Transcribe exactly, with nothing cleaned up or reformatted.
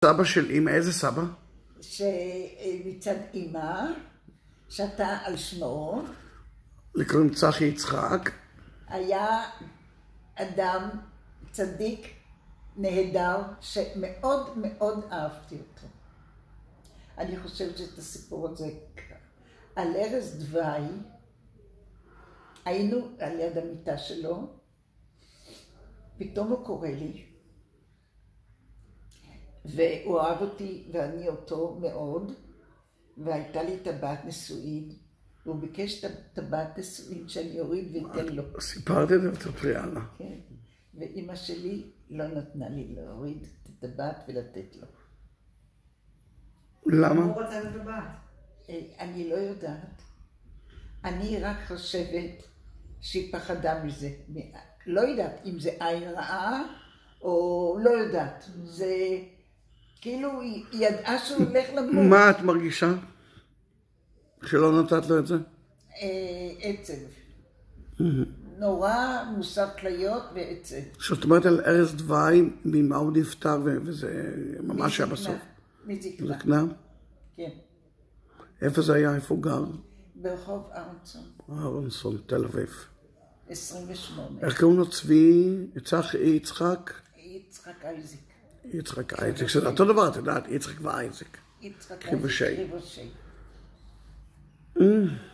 סבא של אמא, איזה סבא? שמצד אמא, שתה על שמו. לקרוא צחי יצחק. היה אדם צדיק נהדר שמאוד מאוד אהבתי אותו. אני חושבת שאת הסיפור הזה על ערש דווי, היינו על יד המיטה שלו, פתאום הוא קורא לי, והוא אהב אותי ואני אותו מאוד, והייתה לי טבעת נישואים, והוא ביקש טבעת נישואים שאני אוריד ואתן לו. סיפרת את זה ותפריע לה. כן, ואמא שלי לא נתנה לי להוריד את הטבעת ולתת לו. למה? הוא רוצה את הטבעת. אני לא יודעת. אני רק חושבת שהיא פחדה מזה. לא יודעת אם זה עין רעה או לא יודעת. זה כאילו היא ידעה שהוא הולך למות. מה את מרגישה? שלא נתת לו את זה? עצב. נורא מוסר כליות ועצב. זאת אומרת על ערש דווי, ממה הוא נפטר וזה ממש היה בסוף. מזקנה. זקנה? כן. איפה זה היה? איפה הוא גר? ברחוב אהרונסון. אהרונסון, תל אביב. עשרים ושמונה. איך קוראים לו? צבי? יצחק? יצחק? יצחק אייזיק. יצחק אייזיק, שזה אותו דבר, את יודעת, יצחק ואייזיק. יצחק קריבושי. קריבושי.